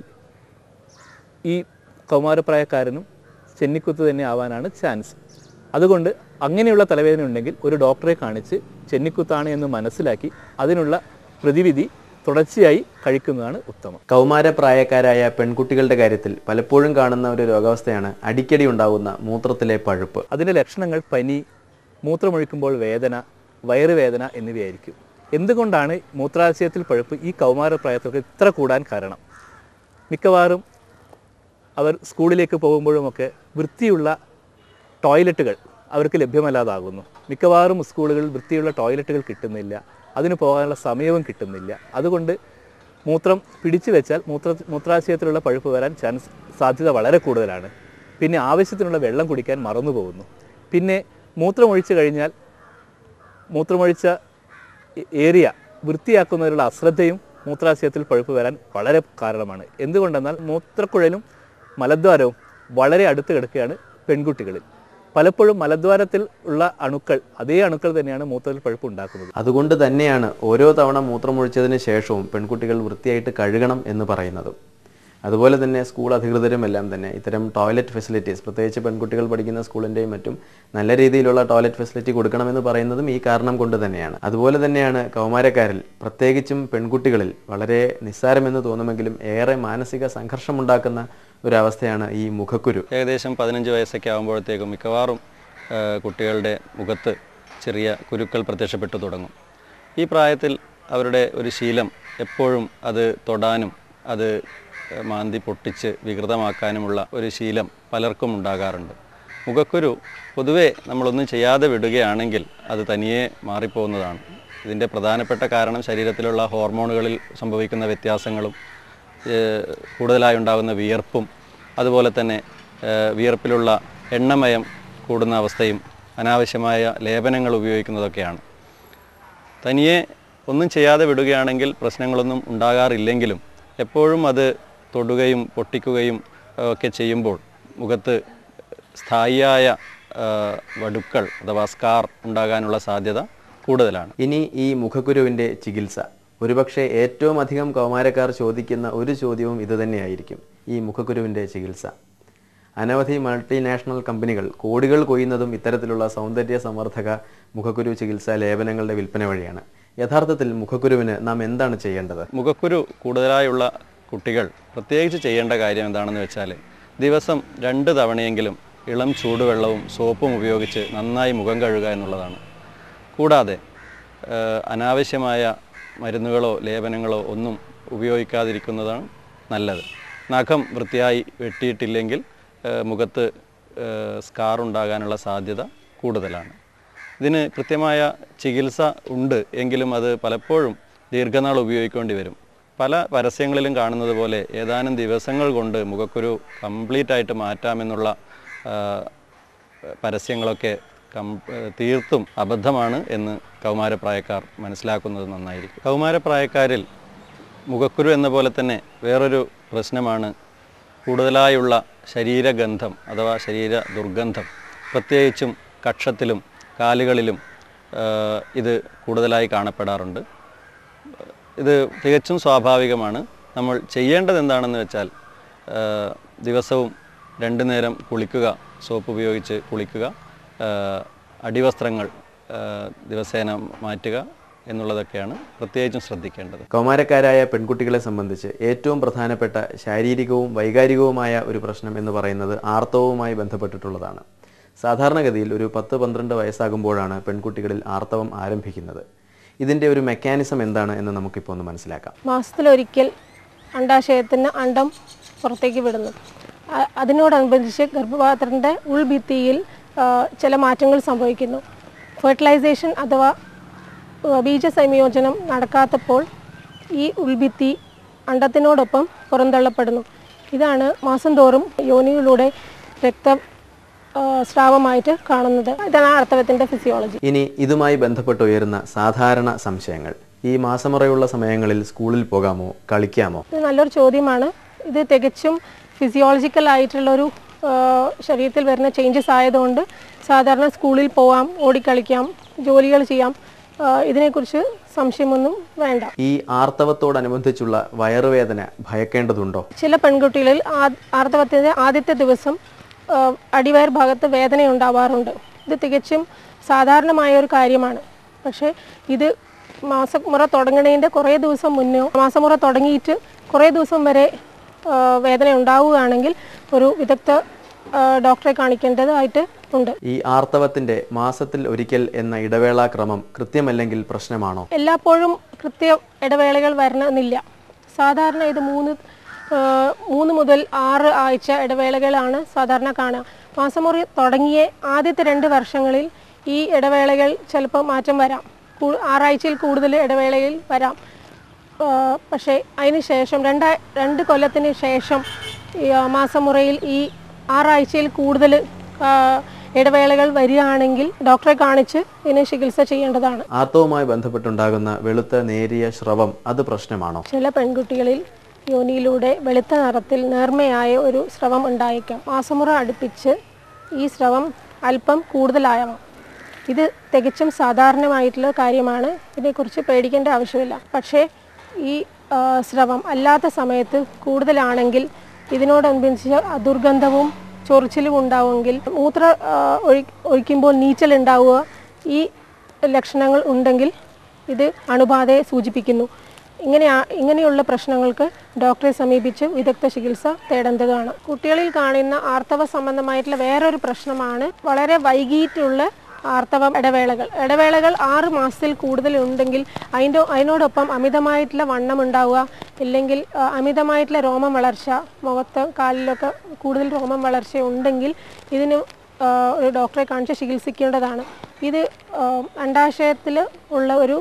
ഈ കൗമാരപ്രായക്കാരനും ചെന്നിക്കുത്ത് തന്നെ ആവാനാണ് ചാൻസ്. അതുകൊണ്ട് അങ്ങനെയുള്ള തലവേദന ഉണ്ടെങ്കിൽ ഒരു ഡോക്ടറെ കാണിച്ച് ചെന്നിക്കുത്താണ് എന്ന് മനസ്സിലാക്കി അതിനുള്ള പ്രതിവിധി തുടർച്ചയായി കഴിക്കുന്നതാണ് ഉത്തമം. കൗമാരപ്രായക്കാരായ പെൺകുട്ടികളുടെ കാര്യത്തിൽ പലപ്പോഴും കാണുന്ന ഒരു രോഗാവസ്ഥയാണ് അടിക്കടി ഉണ്ടാകുന്ന മൂത്രത്തിലെ പഴുപ്പ്. അതിൻ്റെ ലക്ഷണങ്ങൾ പനി, മൂത്രമൊഴിക്കുമ്പോൾ വേദന, വയറുവേദന എന്നിവയായിരിക്കും. എന്തുകൊണ്ടാണ് മൂത്രാശയത്തിൽ പഴുപ്പ് ഈ കൗമാരപ്രായത്തിലേക്ക് ഇത്ര കൂടാൻ കാരണം? മിക്കവാറും അവർ സ്കൂളിലേക്ക് പോകുമ്പോഴുമൊക്കെ വൃത്തിയുള്ള ടോയ്ലറ്റുകൾ അവർക്ക് ലഭ്യമല്ലാതാകുന്നു. മിക്കവാറും സ്കൂളുകളിൽ വൃത്തിയുള്ള ടോയ്ലറ്റുകൾ കിട്ടുന്നില്ല, അതിന് പോകാനുള്ള സമയവും കിട്ടുന്നില്ല. അതുകൊണ്ട് മൂത്രം പിടിച്ചു വെച്ചാൽ മൂത്ര മൂത്രാശയത്തിലുള്ള പഴുപ്പ് വരാൻ ചാൻസ് സാധ്യത വളരെ കൂടുതലാണ്. പിന്നെ ആവശ്യത്തിനുള്ള വെള്ളം കുടിക്കാൻ മറന്നു പോകുന്നു. പിന്നെ മൂത്രമൊഴിച്ച് കഴിഞ്ഞാൽ മൂത്രമൊഴിച്ച ഏരിയ വൃത്തിയാക്കുന്നതിനുള്ള അശ്രദ്ധയും മൂത്രാശയത്തിൽ പഴുപ്പ് വരാൻ വളരെ കാരണമാണ്. എന്തുകൊണ്ടെന്നാൽ മൂത്രക്കുഴലും മലദ്വാരവും വളരെ അടുത്ത് കിടക്കുകയാണ് പെൺകുട്ടികളിൽ. പലപ്പോഴും മലദ്വാരത്തിൽ ഉള്ള അണുക്കൾ, അതേ അണുക്കൾ തന്നെയാണ് മൂത്രത്തിൽ പഴുപ്പ് ഉണ്ടാക്കുന്നത്. അതുകൊണ്ട് തന്നെയാണ് ഓരോ തവണ മൂത്രമൊഴിച്ചതിന് ശേഷവും പെൺകുട്ടികൾ വൃത്തിയായിട്ട് കഴുകണം എന്ന് പറയുന്നതും. അതുപോലെ തന്നെ സ്കൂൾ അധികൃതരും എല്ലാം തന്നെ ഇത്തരം ടോയ്ലറ്റ് ഫെസിലിറ്റീസ്, പ്രത്യേകിച്ച് പെൺകുട്ടികൾ പഠിക്കുന്ന സ്കൂളിൻ്റെയും മറ്റും നല്ല രീതിയിലുള്ള ടോയ്ലറ്റ് ഫെസിലിറ്റി കൊടുക്കണമെന്ന് പറയുന്നതും ഈ കാരണം കൊണ്ട് തന്നെയാണ്. അതുപോലെ തന്നെയാണ് കൗമാരക്കാരിൽ, പ്രത്യേകിച്ചും പെൺകുട്ടികളിൽ വളരെ നിസ്സാരമെന്ന് തോന്നുമെങ്കിലും ഏറെ മാനസിക സംഘർഷമുണ്ടാക്കുന്ന ഒരവസ്ഥയാണ് ഈ മുഖക്കുരു. ഏകദേശം പതിനഞ്ച് വയസ്സൊക്കെ ആകുമ്പോഴത്തേക്കും മിക്കവാറും കുട്ടികളുടെ മുഖത്ത് ചെറിയ കുരുക്കൾ പ്രത്യക്ഷപ്പെട്ടു തുടങ്ങും. ഈ പ്രായത്തിൽ അവരുടെ ഒരു ശീലം എപ്പോഴും അത് തൊടാനും അത് മാന്തി പൊട്ടിച്ച് വികൃതമാക്കാനുമുള്ള ഒരു ശീലം പലർക്കും ഉണ്ടാകാറുണ്ട്. മുഖക്കുരു പൊതുവേ നമ്മളൊന്നും ചെയ്യാതെ വിടുകയാണെങ്കിൽ അത് തനിയെ മാറിപ്പോകുന്നതാണ്. ഇതിൻ്റെ പ്രധാനപ്പെട്ട കാരണം ശരീരത്തിലുള്ള ഹോർമോണുകളിൽ സംഭവിക്കുന്ന വ്യത്യാസങ്ങളും കൂടുതലായി ഉണ്ടാകുന്ന വിയർപ്പും അതുപോലെ തന്നെ വിയർപ്പിലുള്ള എണ്ണമയം കൂടുന്ന അവസ്ഥയും അനാവശ്യമായ ലേപനങ്ങൾ ഉപയോഗിക്കുന്നതൊക്കെയാണ്. തനിയെ ഒന്നും ചെയ്യാതെ വിടുകയാണെങ്കിൽ പ്രശ്നങ്ങളൊന്നും ഉണ്ടാകാറില്ലെങ്കിലും എപ്പോഴും അത് തൊടുകയും പൊട്ടിക്കുകയും ഒക്കെ ചെയ്യുമ്പോൾ മുഖത്ത് സ്ഥായിയായ വടുക്കൾ അഥവാ സ്കാർ ഉണ്ടാകാനുള്ള സാധ്യത കൂടുതലാണ്. ഇനി ഈ മുഖക്കുരുവിൻ്റെ ചികിത്സ, ഒരുപക്ഷെ ഏറ്റവും അധികം കൗമാരക്കാർ ചോദിക്കുന്ന ഒരു ചോദ്യവും ഇതുതന്നെയായിരിക്കും, ഈ മുഖക്കുരുവിൻ്റെ ചികിത്സ. അനവധി മൾട്ടിനാഷണൽ കമ്പനികൾ കോടികൾ കൊയ്യുന്നതും ഇത്തരത്തിലുള്ള സൗന്ദര്യ സംവർദ്ധക മുഖക്കുരു ചികിത്സാ ലേപനങ്ങളുടെ വിൽപ്പന വഴിയാണ്. യഥാർത്ഥത്തിൽ മുഖക്കുരുവിന് നാം എന്താണ് ചെയ്യേണ്ടത്? മുഖക്കുരു കൂടുതലായുള്ള കുട്ടികൾ പ്രത്യേകിച്ച് ചെയ്യേണ്ട കാര്യം എന്താണെന്ന് വെച്ചാൽ ദിവസം രണ്ട് തവണയെങ്കിലും ഇളം ചൂടുവെള്ളവും സോപ്പും ഉപയോഗിച്ച് നന്നായി മുഖം കഴുകുക എന്നുള്ളതാണ്. കൂടാതെ അനാവശ്യമായ മരുന്നുകളോ ലേപനങ്ങളോ ഒന്നും ഉപയോഗിക്കാതിരിക്കുന്നതാണ് നല്ലത്. നഖം വൃത്തിയായി വെട്ടിയിട്ടില്ലെങ്കിൽ മുഖത്ത് സ്കാർ ഉണ്ടാകാനുള്ള സാധ്യത കൂടുതലാണ്. ഇതിന് കൃത്യമായ ചികിത്സ ഉണ്ട് എങ്കിലും അത് പലപ്പോഴും ദീർഘനാൾ ഉപയോഗിക്കേണ്ടി വരും. പല പരസ്യങ്ങളിലും കാണുന്നത് പോലെ ഏതാനും ദിവസങ്ങൾ കൊണ്ട് മുഖക്കുരു കംപ്ലീറ്റ് ആയിട്ട് മാറ്റാമെന്നുള്ള പരസ്യങ്ങളൊക്കെ കം തീർത്തും അബദ്ധമാണ് എന്ന് കൗമാരപ്രായക്കാർ മനസ്സിലാക്കുന്നത് നന്നായിരിക്കും. കൗമാരപ്രായക്കാരിൽ മുഖക്കുരു എന്ന പോലെ തന്നെ വേറൊരു പ്രശ്നമാണ് കൂടുതലായുള്ള ശരീരഗന്ധം അഥവാ ശരീര ദുർഗന്ധം. പ്രത്യേകിച്ചും കക്ഷത്തിലും കാലുകളിലും ഇത് കൂടുതലായി കാണപ്പെടാറുണ്ട്. ഇത് തികച്ചും സ്വാഭാവികമാണ്. നമ്മൾ ചെയ്യേണ്ടത് എന്താണെന്ന് വെച്ചാൽ ദിവസവും രണ്ടു നേരം കുളിക്കുക, സോപ്പ് ഉപയോഗിച്ച് കുളിക്കുക, അടിവസ്ത്രങ്ങൾ ദിവസേന മാറ്റുക, എന്നുള്ളതൊക്കെയാണ് പ്രത്യേകിച്ചും ശ്രദ്ധിക്കേണ്ടത്. കൗമാരക്കാരായ പെൺകുട്ടികളെ സംബന്ധിച്ച് ഏറ്റവും പ്രധാനപ്പെട്ട ശാരീരികവും വൈകാരികവുമായ ഒരു പ്രശ്നം എന്ന് പറയുന്നത് ആർത്തവവുമായി ബന്ധപ്പെട്ടിട്ടുള്ളതാണ്. സാധാരണഗതിയിൽ ഒരു പത്ത് പന്ത്രണ്ട് വയസ്സാകുമ്പോഴാണ് പെൺകുട്ടികളിൽ ആർത്തവം ആരംഭിക്കുന്നത്. ഇതിൻ്റെ ഒരു മെക്കാനിസം എന്താണ് എന്ന് നമുക്കിപ്പോൾ ഒന്ന് മനസ്സിലാക്കാം. മാസത്തിലൊരിക്കൽ അണ്ടാശയത്തിന് അണ്ടം പുറത്തേക്ക് വിടുന്നു. അതിനോടനുബന്ധിച്ച് ഗർഭപാത്രത്തിൻ്റെ ഉൾഭിത്തിയിൽ ചില മാറ്റങ്ങൾ സംഭവിക്കുന്നു. ഫെർട്ടിലൈസേഷൻ അഥവാ ബീജസംയോജനം നടക്കാത്തപ്പോൾ ഈ ഉൾഭിത്തി അണ്ടത്തിനോടൊപ്പം പുറന്തള്ളപ്പെടുന്നു. ഇതാണ് മാസം തോറും യോനിയിലൂടെ രക്ത സ്രാവമായിട്ട് കാണുന്നത്. ഇതാണ് ആർത്തവത്തിൻ്റെ ഫിസിയോളജി. ഇനി ഇതുമായി ബന്ധപ്പെട്ട് ഉയരുന്ന സാധാരണ സംശയങ്ങൾ. ഈ മാസമുറയുള്ള സമയങ്ങളിൽ സ്കൂളിൽ പോകാമോ, കളിക്കാമോ? ഇത് നല്ലൊരു ചോദ്യമാണ്. ഇത് തികച്ചും ഫിസിയോളജിക്കൽ ആയിട്ടുള്ളൊരു ശരീരത്തിൽ വരുന്ന ചേഞ്ചസ് ആയതുകൊണ്ട് സാധാരണ സ്കൂളിൽ പോവാം, ഓടിക്കളിക്കാം, ജോലികൾ ചെയ്യാം. ഇതിനെക്കുറിച്ച് സംശയമൊന്നും വേണ്ട. ഈ ആർത്തവത്തോടനുബന്ധിച്ചുള്ള വയറുവേദന ഭയക്കേണ്ടതുണ്ടോ? ചില പെൺകുട്ടികളിൽ ആർത്തവത്തിൻ്റെ ആദ്യത്തെ ദിവസം അടിവയർ ഭാഗത്ത് വേദന ഉണ്ടാവാറുണ്ട്. ഇത് തികച്ചും സാധാരണമായ ഒരു കാര്യമാണ്. പക്ഷേ ഇത് മാസമുറ തുടങ്ങുന്നതിൻ്റെ കുറേ ദിവസം മുന്നോ മാസമുറ തുടങ്ങിയിട്ട് കുറേ ദിവസം വരെ വേദന ഉണ്ടാവുകയാണെങ്കിൽ ഒരു വിദഗ്ധ ഡോക്ടറെ കാണിക്കേണ്ടതായിട്ട് ഉണ്ട്. ഈ ആർത്തവത്തിന്റെ മാസത്തിൽ ഒരിക്കൽ എന്ന ഇടവേളാക്രമം കൃത്യമല്ലെങ്കിൽ പ്രശ്നമാണോ? എല്ലായ്പ്പോഴും കൃത്യ ഇടവേളകൾ വരണമെന്നില്ല. സാധാരണ ഇത് മൂന്ന് മൂന്ന് മുതൽ ആറ് ആഴ്ച ഇടവേളകളാണ് സാധാരണ കാണുക. മാസമുറി തുടങ്ങിയ ആദ്യത്തെ രണ്ട് വർഷങ്ങളിൽ ഈ ഇടവേളകൾ ചിലപ്പോൾ മാറ്റം വരാം. ആറാഴ്ചയിൽ കൂടുതൽ ഇടവേളയിൽ വരാം. പക്ഷേ അതിന് ശേഷം രണ്ടാ രണ്ട് കൊല്ലത്തിന് ശേഷം മാസമുറയിൽ ഈ ആറാഴ്ചയിൽ കൂടുതൽ ഇടവേളകൾ വരികയാണെങ്കിൽ ഡോക്ടറെ കാണിച്ച് ഇതിന് ചികിത്സ ചെയ്യേണ്ടതാണ്. ആർത്തവവുമായി ബന്ധപ്പെട്ടുണ്ടാകുന്ന വെളുത്ത നേരിയ സ്രവം അത് പ്രശ്നമാണോ? ചില പെൺകുട്ടികളിൽ യോനിയിലൂടെ വെളുത്ത നിറത്തിൽ നേർമയായ ഒരു സ്രവം ഉണ്ടായേക്കാം. മാസമുറ അടുപ്പിച്ച് ഈ സ്രവം അല്പം കൂടുതലായാം. ഇത് തികച്ചും സാധാരണമായിട്ടുള്ള കാര്യമാണ്. ഇതിനെക്കുറിച്ച് പേടിക്കേണ്ട ആവശ്യമില്ല. പക്ഷേ ഈ സ്രവം അല്ലാത്ത സമയത്ത് കൂടുതലാണെങ്കിൽ ഇതിനോടനുബന്ധിച്ച് ദുർഗന്ധവും ചൊറിച്ചിലും ഉണ്ടാവുമെങ്കിൽ മൂത്ര ഒഴി ഒഴിക്കുമ്പോൾ നീച്ചലുണ്ടാവുക, ഈ ലക്ഷണങ്ങൾ ഉണ്ടെങ്കിൽ ഇത് അണുബാധയെ സൂചിപ്പിക്കുന്നു. ഇങ്ങനെ ഇങ്ങനെയുള്ള പ്രശ്നങ്ങൾക്ക് ഡോക്ടറെ സമീപിച്ച് വിദഗ്ധ ചികിത്സ തേടേണ്ടതാണ്. കുട്ടികളിൽ കാണുന്ന ആർത്തവ സംബന്ധമായിട്ടുള്ള വേറൊരു പ്രശ്നമാണ് വളരെ വൈകിട്ടുള്ള ആർത്തവ ഇടവേളകൾ. ഇടവേളകൾ ആറ് മാസത്തിൽ കൂടുതൽ ഉണ്ടെങ്കിൽ അതിൻ്റെ അതിനോടൊപ്പം അമിതമായിട്ടുള്ള വണ്ണം ഉണ്ടാവുക, ഇല്ലെങ്കിൽ അമിതമായിട്ടുള്ള രോമം വളർച്ച, മുഖത്ത് കാലിലൊക്കെ കൂടുതൽ രോമം വളർച്ച ഉണ്ടെങ്കിൽ ഇതിന് ഒരു ഡോക്ടറെ കാണിച്ച് ചികിത്സിക്കേണ്ടതാണ്. ഇത് അണ്ടാശയത്തിൽ ഉള്ള ഒരു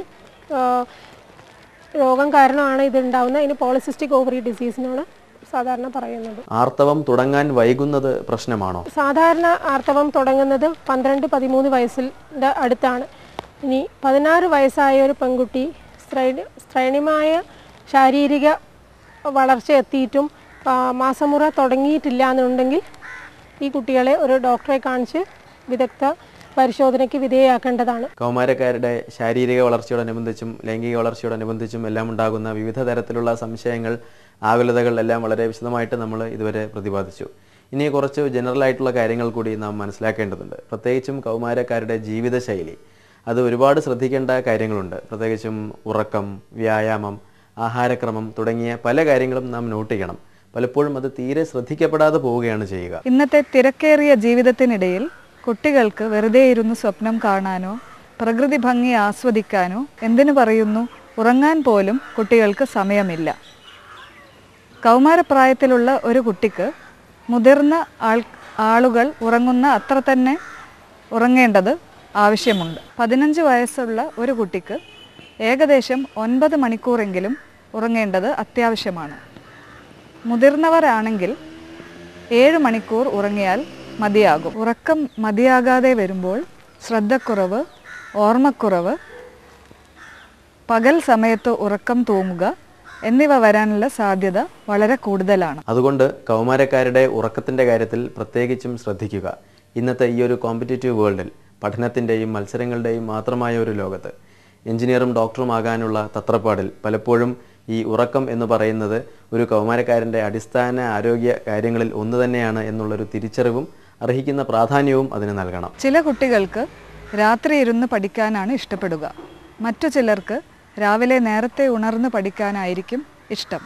രോഗം കാരണമാണ് ഇത് ഉണ്ടാവുന്നത്. ഇതിന് പോളിസിസ്റ്റിക് ഓവറി ഡിസീസിനാണ് സാധാരണ പറയുന്നത്. ആർത്തവം തുടങ്ങാൻ വൈകുന്നത് പ്രശ്നമാണോ? സാധാരണ ആർത്തവം തുടങ്ങുന്നത് പന്ത്രണ്ട് പതിമൂന്ന് വയസ്സിൻ്റെ അടുത്താണ്. ഇനി പതിനാറ് വയസ്സായ ഒരു പെൺകുട്ടി സ്ത്രൈ സ്ത്രൈണമായ ശാരീരിക വളർച്ച എത്തിയിട്ടും മാസമുറ തുടങ്ങിയിട്ടില്ല എന്നുണ്ടെങ്കിൽ ഈ കുട്ടികളെ ഒരു ഡോക്ടറെ കാണിച്ച് വിദഗ്ധ പരിശോധനയ്ക്ക് വിധേയമാക്കേണ്ടതാണ്. കൗമാരക്കാരുടെ ശാരീരിക വളർച്ചയോടനുബന്ധിച്ചും ലൈംഗിക വളർച്ചയോടനുബന്ധിച്ചും എല്ലാം ഉണ്ടാകുന്ന വിവിധ തരത്തിലുള്ള സംശയങ്ങൾ, ആകുലതകൾ എല്ലാം വളരെ വിശദമായിട്ട് നമ്മൾ ഇതുവരെ പ്രതിപാദിച്ചു. ഇനി കുറച്ച് ജനറൽ ആയിട്ടുള്ള കാര്യങ്ങൾ കൂടി നാം മനസ്സിലാക്കേണ്ടതുണ്ട്. പ്രത്യേകിച്ചും കൗമാരക്കാരുടെ ജീവിതശൈലി, അത് ഒരുപാട് ശ്രദ്ധിക്കേണ്ട കാര്യങ്ങളുണ്ട്. പ്രത്യേകിച്ചും ഉറക്കം, വ്യായാമം, ആഹാരക്രമം തുടങ്ങിയ പല കാര്യങ്ങളും നാം നോട്ട് ചെയ്യണം. പലപ്പോഴും അത് തീരെ ശ്രദ്ധിക്കപ്പെടാതെ പോവുകയാണ് ചെയ്യുക. ഇന്നത്തെ തിരക്കേറിയ ജീവിതത്തിനിടയിൽ കുട്ടികൾക്ക് വെറുതെ ഇരുന്ന് സ്വപ്നം കാണാനോ പ്രകൃതി ഭംഗി ആസ്വദിക്കാനോ, എന്തിനു പറയുന്നു ഉറങ്ങാൻ പോലും കുട്ടികൾക്ക് സമയമില്ല. കൗമാരപ്രായത്തിലുള്ള ഒരു കുട്ടിക്ക് മുതിർന്ന ആൾ ആളുകൾ ഉറങ്ങുന്ന അത്ര തന്നെ ഉറങ്ങേണ്ടത് ആവശ്യമുണ്ട്. പതിനഞ്ച് വയസ്സുള്ള ഒരു കുട്ടിക്ക് ഏകദേശം ഒൻപത് മണിക്കൂറെങ്കിലും ഉറങ്ങേണ്ടത് അത്യാവശ്യമാണ്. മുതിർന്നവരാണെങ്കിൽ ഏഴ് മണിക്കൂർ ഉറങ്ങിയാൽ മതിയാകും. ഉറക്കം മതിയാകാതെ വരുമ്പോൾ ശ്രദ്ധക്കുറവ്, ഓർമ്മക്കുറവ്, പകൽ സമയത്ത് ഉറക്കം തൂങ്ങുക എന്നിവ വരാനുള്ള സാധ്യത വളരെ കൂടുതലാണ്. അതുകൊണ്ട് കൗമാരക്കാരുടെ ഉറക്കത്തിൻ്റെ കാര്യത്തിൽ പ്രത്യേകിച്ചും ശ്രദ്ധിക്കുക. ഇന്നത്തെ ഈ ഒരു കോമ്പറ്റീറ്റീവ് വേൾഡിൽ, പഠനത്തിൻ്റെയും മത്സരങ്ങളുടെയും മാത്രമായ ഒരു ലോകത്ത് എഞ്ചിനീയറും ഡോക്ടറും ആകാനുള്ള തത്രപ്പാടിൽ പലപ്പോഴും ഈ ഉറക്കം എന്ന് പറയുന്നത് ഒരു കൗമാരക്കാരൻ്റെ അടിസ്ഥാന ആരോഗ്യ കാര്യങ്ങളിൽ ഒന്ന് തന്നെയാണ് എന്നുള്ളൊരു തിരിച്ചറിവും അർഹിക്കുന്ന പ്രാധാന്യവും അതിന് നൽകണം. ചില കുട്ടികൾക്ക് രാത്രി ഇരുന്ന് പഠിക്കാനാണ് ഇഷ്ടപ്പെടുക. മറ്റു ചിലർക്ക് രാവിലെ നേരത്തെ ഉണർന്ന് പഠിക്കാനായിരിക്കും ഇഷ്ടം.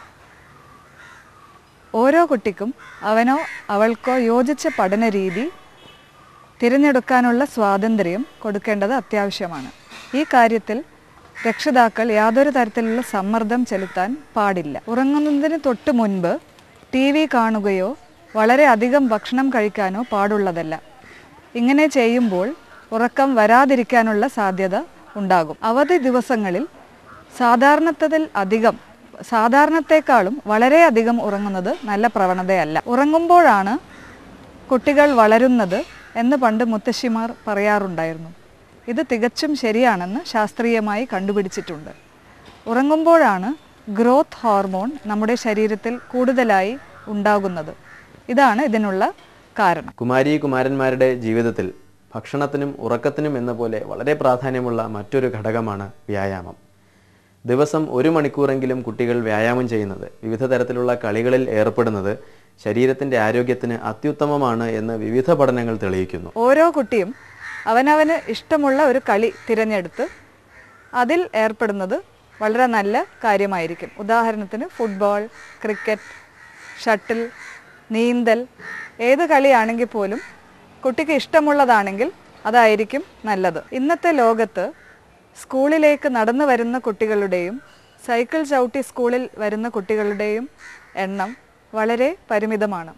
ഓരോ കുട്ടിക്കും അവനോ അവൾക്കോ യോജിച്ച പഠന രീതി തിരഞ്ഞെടുക്കാനുള്ള സ്വാതന്ത്ര്യം കൊടുക്കേണ്ടത് അത്യാവശ്യമാണ്. ഈ കാര്യത്തിൽ രക്ഷിതാക്കൾ യാതൊരു തരത്തിലുള്ള സമ്മർദ്ദം ചെലുത്താൻ പാടില്ല. ഉറങ്ങുന്നതിന് തൊട്ട് മുൻപ് ടി വി കാണുകയോ വളരെ അധികം ഭക്ഷണം കഴിക്കാനോ പാടുള്ളതല്ല. ഇങ്ങനെ ചെയ്യുമ്പോൾ ഉറക്കം വരാതിരിക്കാനുള്ള സാധ്യത ഉണ്ടാകും. അവധി ദിവസങ്ങളിൽ സാധാരണത്തിൽ അധികം സാധാരണത്തെക്കാളും വളരെയധികം ഉറങ്ങുന്നത് നല്ല പ്രവണതയല്ല. ഉറങ്ങുമ്പോഴാണ് കുട്ടികൾ വളരുന്നത് എന്ന് പണ്ട് മുത്തശ്ശിമാർ പറയാറുണ്ടായിരുന്നു. ഇത് തികച്ചും ശരിയാണെന്ന് ശാസ്ത്രീയമായി കണ്ടുപിടിച്ചിട്ടുണ്ട്. ഉറങ്ങുമ്പോഴാണ് ഗ്രോത്ത് ഹോർമോൺ നമ്മുടെ ശരീരത്തിൽ കൂടുതലായി ഉണ്ടാകുന്നത്. ഇതാണ് ഇതിനുള്ള കാരണം. കുമാരി കുമാരന്മാരുടെ ജീവിതത്തിൽ ഭക്ഷണത്തിനും ഉറക്കത്തിനും എന്ന പോലെ വളരെ പ്രാധാന്യമുള്ള മറ്റൊരു ഘടകമാണ് വ്യായാമം. ദിവസം ഒരു മണിക്കൂറെങ്കിലും കുട്ടികൾ വ്യായാമം ചെയ്യുന്നത്, വിവിധ തരത്തിലുള്ള കളികളിൽ ഏർപ്പെടുന്നത് ശരീരത്തിൻ്റെ ആരോഗ്യത്തിന് അത്യുത്തമമാണ് എന്ന് വിവിധ പഠനങ്ങൾ തെളിയിക്കുന്നു. ഓരോ കുട്ടിയും അവനവന് ഇഷ്ടമുള്ള ഒരു കളി തിരഞ്ഞെടുത്ത് അതിൽ ഏർപ്പെടുന്നത് വളരെ നല്ല കാര്യമായിരിക്കും. ഉദാഹരണത്തിന് ഫുട്ബോൾ, ക്രിക്കറ്റ്, ഷട്ടിൽ, നീന്തൽ, ഏത് കളിയാണെങ്കിൽ പോലും കുട്ടിക്ക് ഇഷ്ടമുള്ളതാണെങ്കിൽ അതായിരിക്കും നല്ലത്. ഇന്നത്തെ ലോകത്ത് സ്കൂളിലേക്ക് നടന്നു വരുന്ന കുട്ടികളുടെയും സൈക്കിൾ ചവിട്ടി സ്കൂളിൽ വരുന്ന കുട്ടികളുടെയും എണ്ണം വളരെ പരിമിതമാണ്.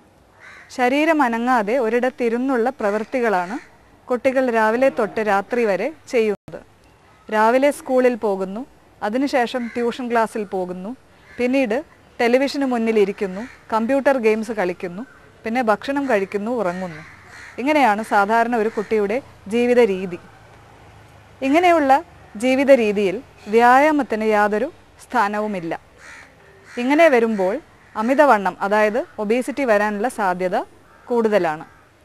ശരീരം അനങ്ങാതെ ഒരിടത്തിരുന്നുള്ള പ്രവൃത്തികളാണ് കുട്ടികൾ രാവിലെ തൊട്ട് രാത്രി വരെ ചെയ്യുന്നത്. രാവിലെ സ്കൂളിൽ പോകുന്നു, അതിനുശേഷം ട്യൂഷൻ ക്ലാസ്സിൽ പോകുന്നു, പിന്നീട് ടെലിവിഷന് മുന്നിലിരിക്കുന്നു, കമ്പ്യൂട്ടർ ഗെയിംസ് കളിക്കുന്നു, പിന്നെ ഭക്ഷണം കഴിക്കുന്നു, ഉറങ്ങുന്നു. ഇങ്ങനെയാണ് സാധാരണ ഒരു കുട്ടിയുടെ ജീവിത രീതി. ഇങ്ങനെയുള്ള ജീവിത രീതിയിൽ വ്യായാമത്തിന് യാതൊരു സ്ഥാനവുമില്ല. ഇങ്ങനെ വരുമ്പോൾ അമിതവണ്ണം, അതായത് ഒബേസിറ്റി വരാനുള്ള സാധ്യത കൂടുതലാണ്.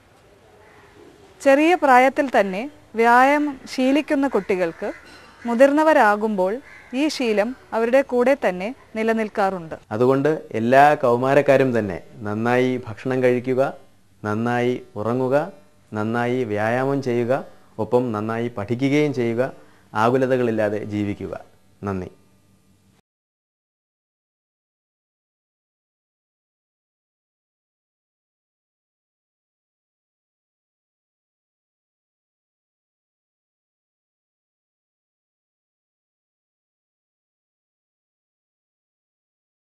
ചെറിയ പ്രായത്തിൽ തന്നെ വ്യായാമം ശീലിക്കുന്ന കുട്ടികൾക്ക് മുതിർന്നവരാകുമ്പോൾ ഈ ശീലം അവരുടെ കൂടെ തന്നെ നിലനിൽക്കാറുണ്ട്. അതുകൊണ്ട് എല്ലാ കൗമാരക്കാരും തന്നെ നന്നായി ഭക്ഷണം കഴിക്കുക, നന്നായി ഉറങ്ങുക, നന്നായി വ്യായാമം ചെയ്യുക, ഒപ്പം നന്നായി പഠിക്കുകയും ചെയ്യുക, ആകുലതകളില്ലാതെ ജീവിക്കുക. നന്ദി.